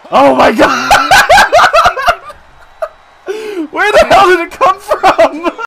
Oh my god! Where the hell did it come from?